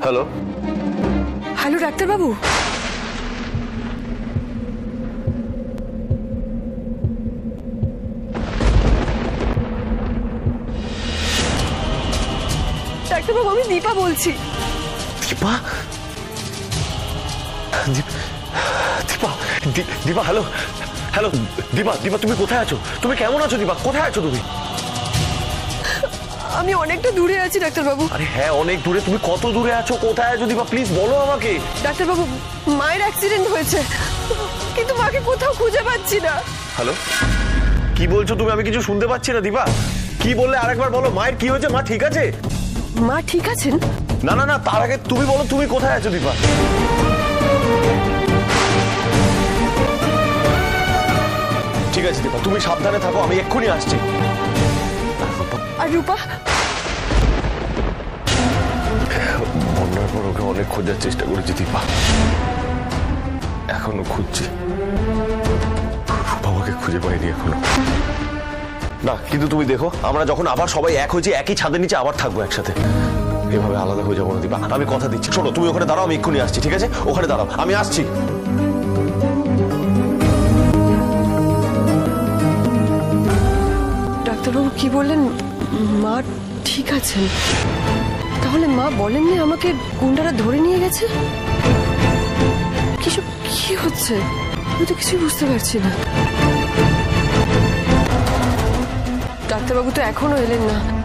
Hello hello ডাক্তারবাবু, ডাক্তারবাবু আমি দীপা বলছি। দীপা? দীপা দীপা হ্যালো হ্যালো দীপা দীপা তুমি কোথায় আছো? তুমি কেমন আছো দীপা? কোথায় আছো তুমি? আমি অনেকটা দূরে আছি ডাক্তারবাবু। আরে হ্যাঁ অনেক দূরে। তুমি কত দূরে আছো, কোথায় আছো দীপা? প্লিজ বলো আমাকে। ডাক্তারবাবু মায়ের অ্যাক্সিডেন্ট হয়েছে, কিন্তু মাকে কোথাও খুঁজে পাচ্ছি না। হ্যালো কি বলছো তুমি? আমি কিছু শুনতে পাচ্ছি না দীপা। কি বললে আরেকবার বলো। মায়ের কি হয়েছে? মা ঠিক আছে? মা ঠিক আছেন? না না না, তার আগে তুমি বলো তুমি কোথায় আছো দীপা। ঠিক আছে দীপা, তুমি সাবধানে থাকো, আমি এক্ষুনি আসছি। আর রূপা? বন্যার পর ওকে অনেক খোঁজার চেষ্টা করেছি দীপা, এখনো খুঁজছি। বাবাকে খুঁজে পাইনি এখনো। না কিন্তু তুমি দেখো, আমরা যখন আবার সবাই এক হয়েছি, একই ছাদের নিচে আবার থাকবো একসাথে। এভাবে আলাদা হয়ে যাবো না দীপা, আমি কথা দিচ্ছি। শোনো তুমি ওখানে দাঁড়াও, আমি এক্ষুনি আসছি। ঠিক আছে ওখানে দাঁড়াও, আমি আসছি। ডাক্তারবাবু কি বললেন? মা ঠিক আছেন? তাহলে মা বলেননি আমাকে গুন্ডারা ধরে নিয়ে গেছে? কিছু কি হচ্ছে আমি তো কিছুই বুঝতে পারছি না। ডাক্তারবাবু তো এখনো এলেন না।